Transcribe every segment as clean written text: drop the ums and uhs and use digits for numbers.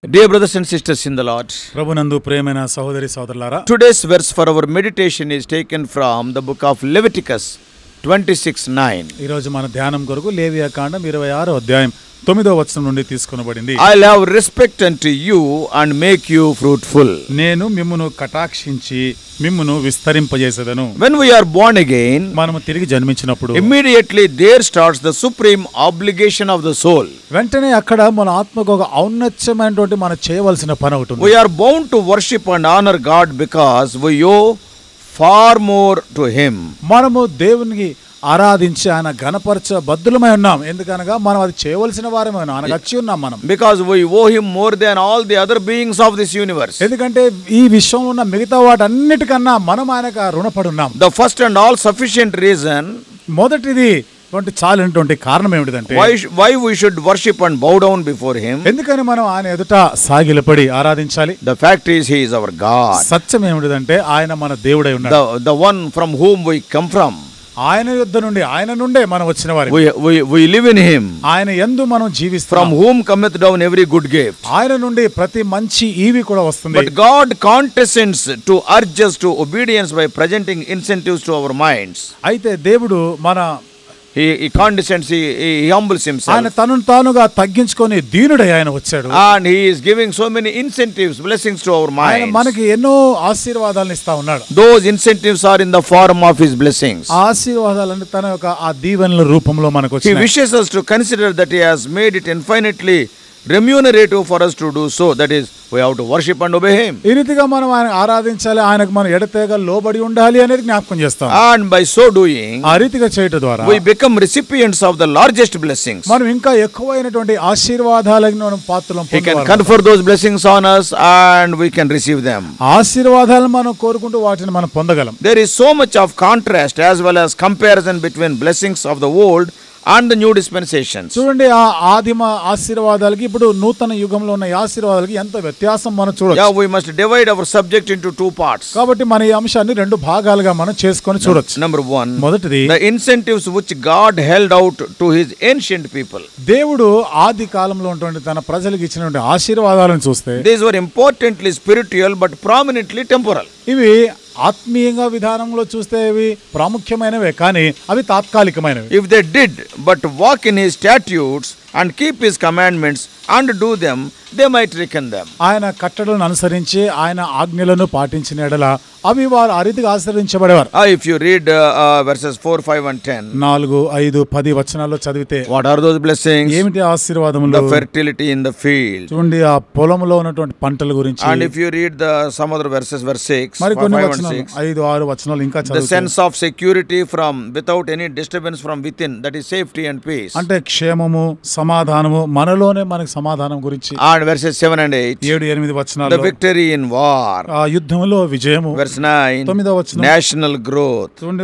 Dear brothers and sisters in the Lord, ప్రభునందు ప్రియమైన సహోదరి సహోదరులారా, today's verse for our meditation is taken from the book of Leviticus 26:9. ఈ రోజు మన ధ్యానం కొరకు లేవియా కాండం 26వ అధ్యాయం 9వ వచనం నుండి తీసుకొనబడింది. I'll have respect unto you and make you fruitful. నేను మిమ్మును కటాక్షించి మిమ్మును విస్తరింపజేసేదను. When we are born again, మనము తిరిగి జన్మించినప్పుడు immediately there starts the supreme obligation of the soul. వెంటనే అక్కడ మన ఆత్మకు ఒక ఔన్నత్యమైనటువంటి మనం చేయవలసిన పని ఒకటి ఉంది. We are bound to worship and honor God because we owe far more to him. మనము దేవునికి ఆరాధించి ఆయన ఘనపరచ బద్దులమై ఉన్నాం. ఎందుకనగా మనం అది చేయవలసిన వారమే ఉన్నాం, ఆయన వచ్చి ఉన్నాం మనం. Because we owe him more than all the other beings of this universe. ఎందుకంటే ఈ విశ్వంలో ఉన్న మిగతా వాటన్నిటికన్నా మనం ఆయనకు రుణపడి ఉన్నాం. The first and all sufficient reason మొదటిది చాలినటువంటి కారణం ఏమిటంటే why we should worship and bow down before him. ఎందుకని మనం ఆయన ఎదుట సాగిలపడి ఆరాధించాలి? The fact is he is our God. సత్యం ఏమిటంటే ఆయన మన దేవుడై ఉన్నాడు. The one from whom we come from. ఆయన యుద్ధ నుండి ఆయన నుండే మనం వచ్చిన వారు. We live in him. ఆయన యందు మనం జీవిస్తాం. From whom cometh down every good gift. ఆయన నుండి ప్రతి మంచి ఈవి కూడా వస్తుంది. But God condescends to urge us to obedience by presenting incentives to our minds. అయితే దేవుడు He condescends, he humbles himself. ఆయన తనను తానుగా తగ్గించుకొని దీనుడై ఆయన వచ్చాడు. And he is giving so many incentives, blessings to our minds. ఆయన మనకి ఎన్నో ఆశీర్వాదాలను ఇస్తా ఉన్నాడు. Those incentives are in the form of his blessings. ఆశీర్వాదాలను తన యొక్క ఆ దీవెనల రూపంలో మనకు వచ్చాయి. He wishes us to consider that he has made it infinitely remunerative for us to do so. That is, we have to worship and obey him. ఈ రీతిగా మనం ఆయన ఆరాధించాలి, ఆయనకు మనం ఎడతెగ లోబడి ఉండాలి అనేది జ్ఞాపకం చేస్తాం. And by so doing, ఆ రీతిగా చేయడం ద్వారా we become recipients of the largest blessings. మనం ఇంకా ఎక్కువైనటువంటి ఆశీర్వాదాలకు మనం పాత్రలం He can confer those blessings on us and we can receive them. ఆశీర్వాదాలను మనం కోరుకుంటూ వాటిని మనం పొందగలం. There is so much of contrast as well as comparison between blessings of the old and the new dispensations. చూడండి, ఆ ఆదిమ ఆశీర్వాదాలకి ఇప్పుడు నూతన యుగంలో ఉన్న ఆశీర్వాదాలకి ఎంత వ్యత్యాసం మనం చూడొచ్చు. Yeah, we must divide our subject into two parts. కాబట్టి మన ఈ అంశాన్ని రెండు భాగాలుగా మనం చేసుకొని చూడొచ్చు. Number one, మొదటిది the incentives which God held out to his ancient people. దేవుడు ఆది కాలంలో ఉన్నటువంటి తన ప్రజలకు ఇచ్చినటువంటి ఆశీర్వాదాలను చూస్తే These were importantly spiritual but prominently temporal. ఇవి ఆత్మీయంగా విధానంలో చూస్తే ఇవి ప్రాముఖ్యమైనవే, కానీ అవి తాత్కాలికమైనవి. If they did but walk in his statutes and keep his commandments and do them, they might reckon them. ఆయన కట్టడలను అనుసరించి ఆయన ఆజ్ఞలను పాటించిన ఎడల అవి వారు ఆ రీతిగా ఆశీర్వదించబడేవారు. If you read verses 4, 5 and 10, 4, 5, 10 వచనాల్లో చదివితే what are those blessings? ఏమిటి ఆశీర్వాదములు? The fertility in the field. చూడండి, ఆ పొలంలో ఉన్నటువంటి పంటల గురించి. And if you read some other verses, verse 6, మరి 5 కొన్ని and వచనాలు 6, 5, 6 వచనాలు ఇంకా the చదివితే sense of security from without any disturbance from within, that is safety and peace. అంటే క్షేమము, సమాధానము, మనలోనే మనకు సమాధానం గురించి. And verses 7 and 8, 7, 8 వచనాలు the victory in war. ఆ యుద్ధంలో విజయము. Verse 9, 9వ వచనం, national growth. చూడండి,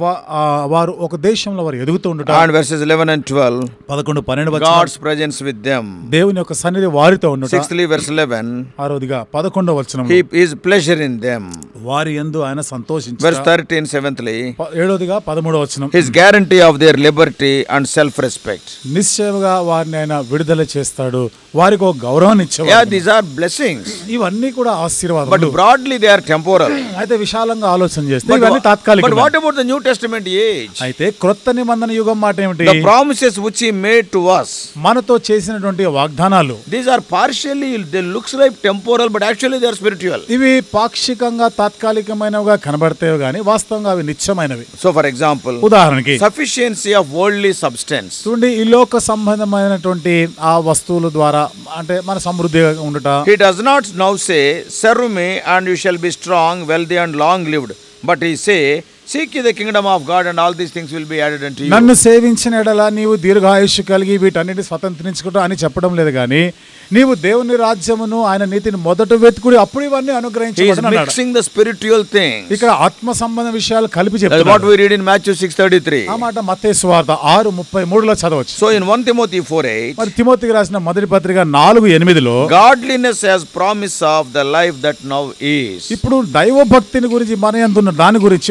వారు ఒక దేశంలో వారు ఎదుగుతూ ఉండట. And verses 11 and 12, 11, 12 వచనాలు, God's presence with them. దేవుని యొక్క సన్నిధి వారితో ఉండట. 6th verse 11, 6వదిగా 11వ వచనం, his pleasure in them. వారి యందు ఆయన సంతోషించుట. Verse 13, 7thly, 7వదిగా 13వ వచనం, his guarantee of their liberty and self-respect. నిశ్చయముగా వారిని ఆయన విడుదల చేస్తాడు, వారికి ఒక గౌరవాన్ని ఇచ్చేవాడు. Yeah, these are blessings. ఇవన్నీ కూడా But ఆశీర్వాదాలు. broadly they are temporal. అయితే విశాలంగా ఆలోచన చేస్తే ఇవన్నీ తాత్కాలికం. But what about the New Testament age? అయితే క్రొత్త నిబంధన యుగం మాట ఏమిటి? The promises which he made to us. మనతో చేసినటువంటి వాగ్దానాలు. These are partially, they looks like temporal, but actually they are spiritual. ఇవి పాక్షికంగా తాత్కాలికమైనవిగా కనబడతాయి గానీ వాస్తవంగా అవి నిత్యమైనవి. So for example, ఉదాహరణకి sufficiency of worldly substance. చూడండి, ఈ లోక సంబంధమైనటువంటి ఆ వస్తువుల ద్వారా అంటే మన సమృద్ధిగా ఉండట. He does not now say, serve me and you shall be strong, wealthy and long lived. But he say, seek ye the kingdom of God and all these things will be added unto you. నన్ను సేవించిన ఎడల నీవు దీర్ఘాయుష్షు కలిగి వీటన్నిటి స్వతంత్రించుకుంటా అని చెప్పడం లేదు కానీ నీవు దేవుని రాజ్యమును ఆయన నీతిని మొదట వెతుకుడి, అప్పుడు ఇవన్నీ అనుగ్రహించబడును అన్నాడు. He is mixing the spiritual things. ఇక్కడ ఆత్మ సంబంధ విషయాలు కలిపి చెప్తున్నాడు. That's what we read in Matthew 6:33. ఆ మాట మత్తయి సువార్త 6:33లో చదవచ్చు. So in 1 Timothy 4:8, మరి తిమోతికి రాసిన మొదటి పత్రిక 4:8లో godliness has promise of the life that now is. ఇప్పుడు దైవ భక్తిని గురించి మన యందు ఉన్న దాని గురించి మాట్లాడుతున్నాడు.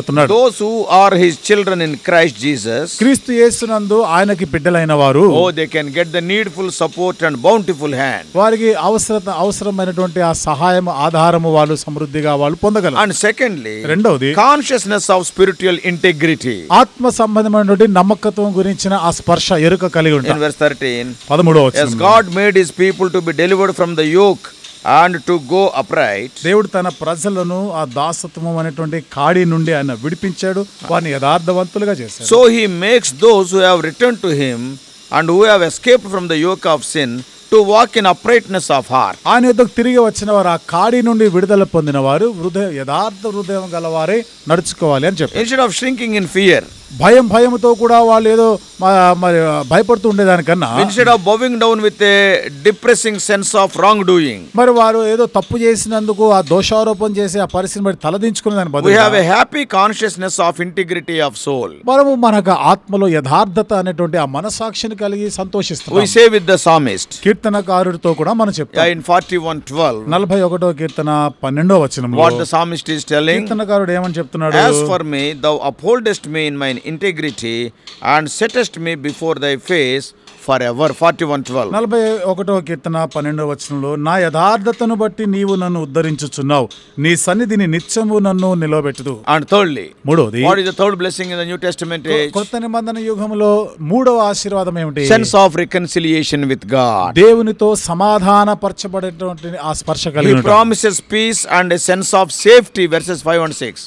మాట్లాడుతున్నాడు. Those who are his children in Christ Jesus, క్రీస్తు యేసునందు ఆయనకి బిడ్డలైన వారు, they can get the needful support and bountiful hand. వారికి అవసరమైనటువంటి ఆ సహాయం ఆధారము వాళ్ళు సమృద్ధిగా వాళ్ళు పొందగలరు. And secondly, రెండవది consciousness of spiritual integrity. ఆత్మ సంబంధమైనటువంటి నమ్మకత్వం గురించిన ఆ స్పర్శ ఎరుక కలిగి In ఉంటారు. verse 13, 13వ as వచనం, God made his people to be delivered from the yoke and to go upright, దేవుడు తన ప్రజలను ఆ దాసత్వం అనేటువంటి కాడి నుండి ఆయన విడిపించాడు, వారిని యథార్థవంతులుగా చేశాడు. so he makes those who have returned to him and who have escaped from the yoke of sin to walk in uprightness of heart. ఆయన యొద్దకు తిరిగి వచ్చిన వారు ఆ కాడి నుండి విడుదల పొందిన వారు యథార్థ హృదయం గలవారే నడుచుకోవాలి అని చెప్పారు. Instead of shrinking in fear, భయంతో కూడా వాళ్ళు ఏదో మరి భయపడుతూ ఉండేదానికన్నా, instead of bowing down with a depressing sense of wrongdoing, మరి వారు ఏదో తప్పు చేసినందుకు ఆ దోషారోపణ చేసి ఆ పరిస్థితిని బట్టి తలదించుకునే దాని we బదులు have a happy consciousness of integrity of soul. మనము మనకు ఆత్మలో యథార్థత అనేటువంటి ఆ మనసాక్షిని కలిగి సంతోషిస్తాం. We say with the psalmist, కీర్తనకారుడితో కూడా మనం చెప్తాం. in 41:12, 41వ కీర్తన 12వ వచనంలో what the psalmist is telling, కీర్తనకారుడు ఏమని చెప్తున్నాడు? as for me, thou upholdest me in mine integrity and settest me before thy face forever. 41:12. 41వ కీర్తన 12వ వచనంలో, నా యథార్థతను బట్టి నీవు నన్ను ఉద్ధరించుచున్నావు, నీ సన్నిధిని నిత్యము నన్ను నిలవబెట్టుదు. And thirdly, మూడోది, what is the third blessing in the New Testament age? కొత్త నిబంధన యుగంలో మూడవ ఆశీర్వాదం ఏమిటి? Sense of reconciliation with God. దేవునితో సమాధానపరచబడేటువంటి ఆ స్పర్శ He కలిగి ఉంటాం. promises peace and a sense of safety, verses 5 and 6.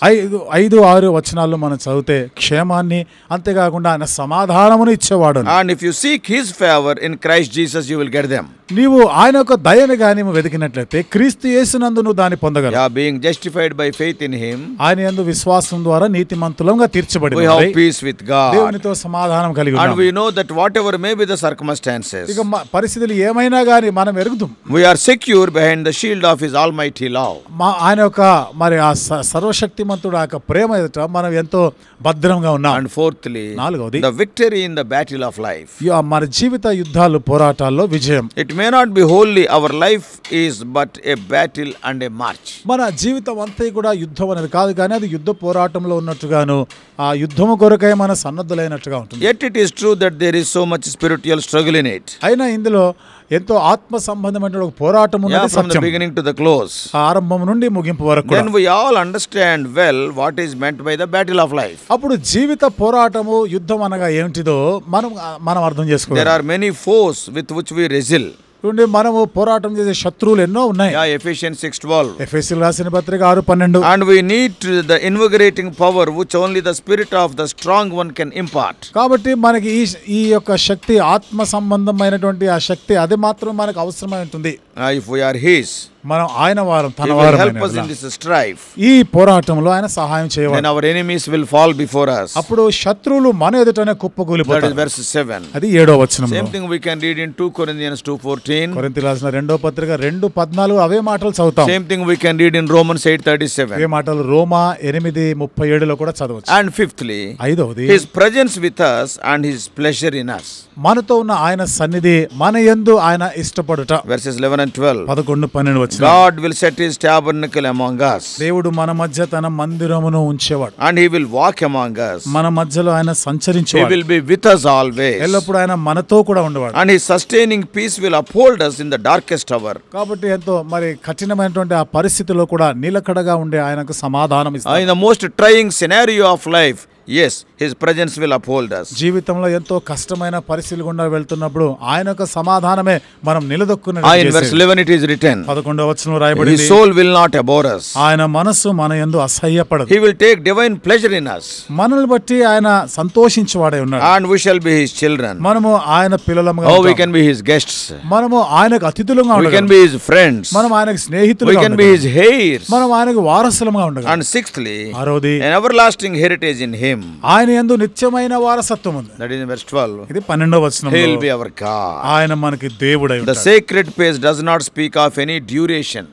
5-6 వచనాల్లో మనం చదివితే క్షేమాన్ని, అంతేకాకుండా ఆయన సమాధానమును ఇచ్చేవాడు. And if you seek his favor in Christ Jesus, you will get them. నీవు ఆయన యొక్క దయను గాని వెతికినట్లయితే క్రీస్తు యేసునందు నువ్వు దాన్ని పొందగలవు. Yeah, being justified by faith in him, ఆయన యందు విశ్వాసం ద్వారా నీతిమంతులంగా తీర్చబడి we have peace with God. దేవునితో సమాధానం కలిగి ఉన్నాం. And we know that whatever may be the circumstances, ఇక పరిస్థితులు ఏమైనా గాని మనం ఎరుగుదాం, we are secure behind the shield of his almighty love. ఆయన యొక్క మరి ఆ సర్వశక్తిమంతుడు ఆ యొక్క ప్రేమ ఎదుట మనం ఎంతో భద్రంగా ఉన్నాం. And fourthly, నాలుగవది, the victory in the battle of life. మన జీవిత యుద్ధాలు పోరాటాల్లో విజయం. It may not be wholly our life is but a battle and a march. మన జీవితం అంతా కూడా యుద్ధం అనేది కాదు, కానీ అది యుద్ధ పోరాటంలో ఉన్నట్టుగాను ఆ యుద్ధము కొరకై మన సన్నద్ధులైనట్టుగా ఉంటుంది. Yet it is true that there is so much spiritual struggle in it. అయినా ఇందులో ఎంతో ఆత్మ సంబంధమైన ఒక పోరాటం ఉన్నది. From the beginning to the close, ఆరంభం నుండి ముగింపు వరకు. Then we all understand well what is meant by the battle of life. అప్పుడు జీవిత పోరాటము, యుద్ధం అనగా ఏమిటిదో మనం అర్థం చేసుకోవాలి. There are many foes with which we wrestle. మనము పోరాటం చేసే శత్రువులు ఎన్నో ఉన్నాయి. Ephesians 6:12. ఎఫెసీయులకు రాసిన పత్రిక 6:12. And we need the invigorating power which only the spirit of the strong one can impart. కాబట్టి మనకి ఈ యొక్క శక్తి, ఆత్మ సంబంధమైనటువంటి ఆ శక్తి, అది మాత్రం మనకు అవసరమై ఉంటుంది. If we are his, మనం ఆయన వారం, తన he will వారం. help us in this strife. ఈ పోరాటంలో ఆయన సహాయం చేయవాలి. Then our enemies will fall before us. అప్పుడు శత్రువులు మన ఎదుటనే That కుప్పకూలిపోతారు. is verse 7. అది 7వ వచనం. Same thing we can read in 2 Corinthians 2:14. కొరింథీయులకు రాసిన 2వ పత్రిక 2:14 అవే మాటలు చదువుతాం. Same thing we can read in Romans 8:37. అవే మాటలు రోమా 8:37లో కూడా చదవచ్చు. And fifthly, ఐదవది, his presence with us and his pleasure in us. మనతో ఉన్న ఆయన సన్నిధి, మన యందు ఆయన ఇష్టపడుట. Verses 11 and 12. 11-12 వచనం. God will set his tabernacle among us. దేవుడు మన మధ్య తన మందిరమును ఉంచేవాడు. And he will walk among us. మన మధ్యలో ఆయన He సంచరించేవాడు. will be with us always. ఎల్లప్పుడూ ఆయన మనతో కూడా ఉండేవాడు. And his sustaining peace will uphold us in the darkest hour. కాబట్టి ఎంతో మరి కఠినమైనటువంటి ఆ పరిస్థితిలో కూడా నిలకడగా ఉండే ఆయనకు సమాధానం ఇస్తాడు. In the most trying scenario of life, yes, his presence will uphold us. జీవితంలో ఎంతో కష్టమైన పరిస్థితులు గుండా వెళ్తున్నప్పుడు ఆయన యొక్క సమాధానమే మనం నిలదొక్కునే. In verse 11 it is written, 11వ వచనం రాయబడింది, his soul will not abhor us. ఆయన మనస్సు మన యందు అసహ్యపడదు. He will take divine pleasure in us. మనల్ని బట్టి ఆయన సంతోషించువాడై ఉన్నాడు. And we shall be his children. మనము ఆయన పిల్లలముగా Oh, we ఉంటాం. can be his guests. మనము ఆయనకు అతిథులుగా We ఉండగలం. can be his friends. మనం ఆయనకు We స్నేహితులుగా can be ఉండగలం. his heirs. మనం ఆయనకు వారసులుగా ఉండగలం. And sixthly, ఆరోది, an everlasting heritage in him. ఆయన యందు నిత్యమైన వారసత్వం ఉంది. That is in verse 12. ఇది 12వ He వచనంలో, will be our God. ఆయన మనకి దేవుడై The ఉంటాడు. sacred place does not speak of any duration.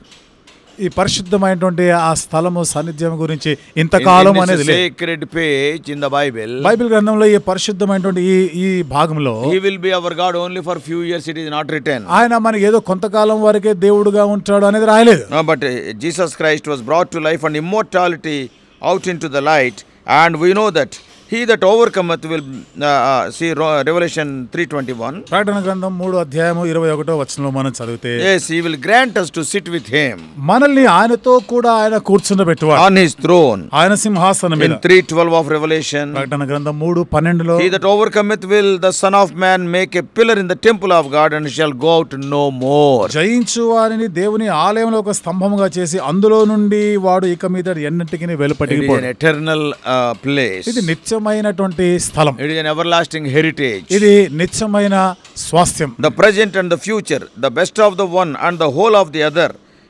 ఈ పరిశుద్ధమైనటువంటి ఆ స్థలము సాన్నిధ్యం గురించి ఇంతకాలం అనేది In this లేదు. sacred page in the Bible, Bible గ్రంథంలో ఈ పరిశుద్ధమైనటువంటి ఈ భాగంలో he will be our God only for few years. It is not written. ఆయన మనకి ఏదో కొంతకాలం వరకే దేవుడుగా ఉంటాడు అనేది రాయలేదు. But Jesus Christ was brought to life and immortality out into the light And we know that he that overcometh will see Revelation 3:21. ప్రకటన గ్రంథం 3:21 మనం చదివితే, Yes, he will grant us to sit with him మనల్ని ఆయనతో కూడా ఆయన కూర్చుండబెట్టువాడు on his throne. ఆయన సింహాసనం In మీద. 3:12 of Revelation, ప్రకటన గ్రంథం 3:12లో, he that overcometh will the Son of Man make a pillar in the temple of God, and shall go out no more. జయించు వారిని దేవుని ఆలయంలో ఒక స్తంభముగా చేసి అందులో నుండి వాడు ఇక మీద ఎన్నటికి It is వెలుపటికి an eternal place. ఇది నిత్యమైనటువంటి స్థలం, It is an everlasting heritage. ఇది నిత్యమైన స్వాస్థ్యం. The present and the future, the best of the one and the whole of the other,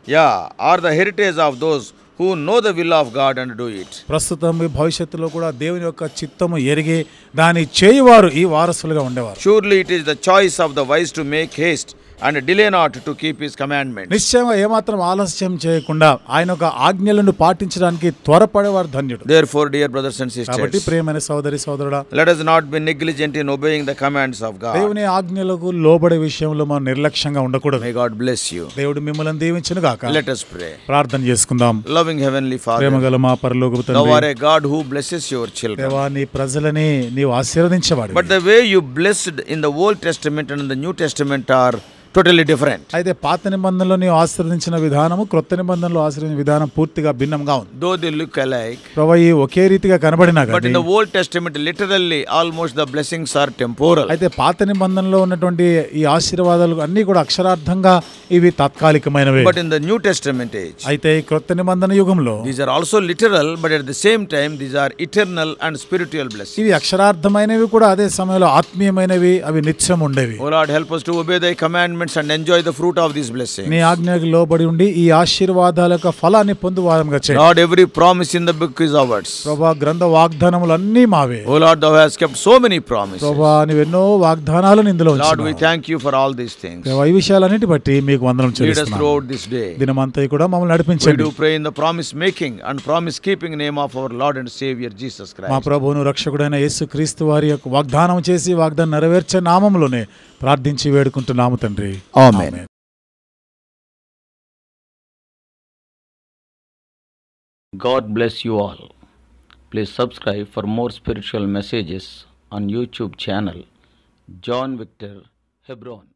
are the heritage of those who know the will of God and do it. ప్రస్తుతం ఈ భవిష్యత్తులో కూడా దేవుని యొక్క చిత్తము ఎరిగి దాన్ని చేయువారు ఈ వారసులుగా ఉండేవారు. Surely it is the choice of the wise to make haste and delay not to keep his commandments. నిశ్చయంగా ఏమాత్రం ఆలస్యం చేయకుండా ఆయన యొక్క ఆజ్ఞలను పాటించడానికి త్వరపడేవారు ధన్యుడు. Therefore, dear brothers and కాబట్టి sisters, ప్రియమైన సోదరి సోదరుడా, let us not be negligent in obeying the commands of God. దేవుని ఆజ్ఞలకు లోబడే విషయంలో మనం నిర్లక్ష్యంగా ఉండకూడదు. May God bless you. దేవుడు మిమ్మల్ని దీవించును గాక. Let us pray. ప్రార్థన చేసుకుందాం. Loving heavenly Father, ప్రేమగల మా పరలోకపు thou తండ్రి, art a God who blesses your children. దేవా నీ ప్రజలని నీవు ఆశీర్వదించేవాడు. But the way you blessed in the Old Testament and in the New Testament are totally different. అయితే పాత నిబంధనలో నీవు ఆశీర్వదించిన విధానము క్రొత్త నిబంధనలో ఆశీర్వదించిన విధానం పూర్తిగా భిన్నంగా ఉంది. Though they look alike, ప్రభువా ఈ ఒకే రీతిగా కనబడినా but in కానీ, the Old Testament literally almost the blessings are temporal. అయితే పాత నిబంధనలో ఉన్నటువంటి ఈ ఆశీర్వాదాలు అన్నీ కూడా అక్షరార్థంగా ఇవి తాత్కాలికమైనవే. But in the New Testament age, అయితే ఈ క్రొత్త నిబంధన యుగంలో these are also literal, but at the same time these are eternal and spiritual blessings. ఇవి అక్షరార్థమైనవి కూడా అదే సమయంలో ఆత్మీయమైనవి, అవి నిత్యం ఉండేవి. O Lord, help us to obey thy commandments and enjoy the fruit of these blessings. నీ ఆజ్ఞకు లోబడి ఉండి ఈ ఆశీర్వాదాల యొక్క ఫలాన్ని పొందువారంగా చేయి. Lord, every promise in the book is ours. ప్రభువా గ్రంథ వాగ్దానములు అన్నీ మావే. O Lord, thou hast kept so many promises. ప్రభువా నీవు ఎన్నో వాగ్దానాలను ఇందులో Lord, we ఉంచావు. thank you for all these things. ప్రభువా ఈ విషయాలన్నిటి బట్టి మీకు వందనం Lead us చెల్లిస్తున్నాను. throughout this day. దినమంతా కూడా మమ్మల్ని We నడిపించండి. do pray in the promise making and promise keeping name of our Lord and Savior Jesus మా Christ. ప్రభువును రక్షకుడైన యేసుక్రీస్తు వారి యొక్క వాగ్దానం చేసి వాగ్దానం నెరవేర్చే నామములోనే ప్రార్థించి వేడుకుంటున్నాము తండ్రి. Amen. God bless you all. Please subscribe for more spiritual messages on YouTube channel John Victor Hebron.